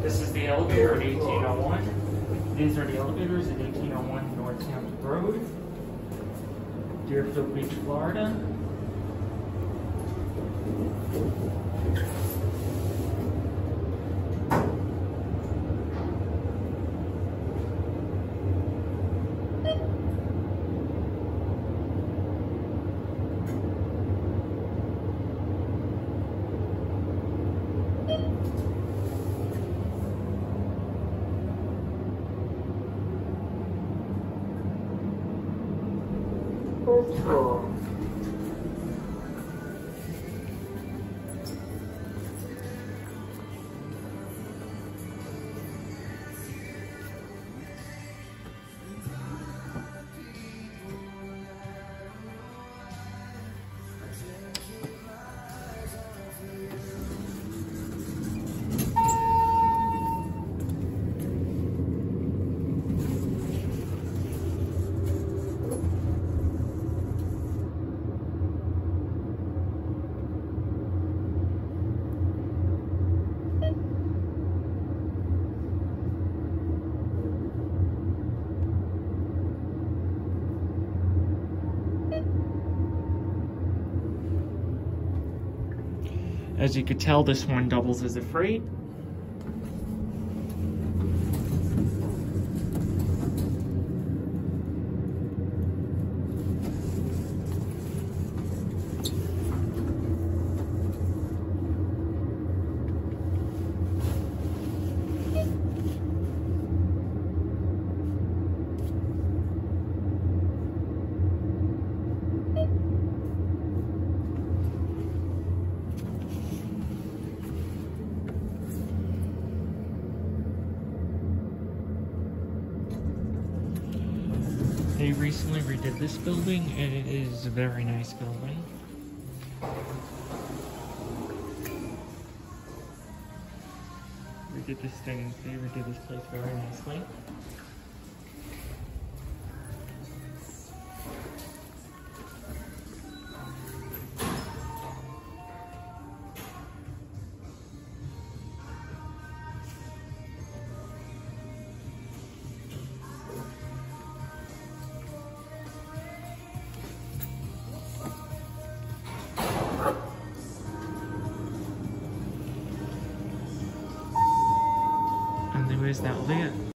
This is the elevator at 1801. These are the elevators at 1801 North Hampton Road, Deerfield Beach, Florida. First floor. As you could tell, this one doubles as a freight. They recently redid this building, and it is a very nice building. They redid this place very nicely. And there is that lit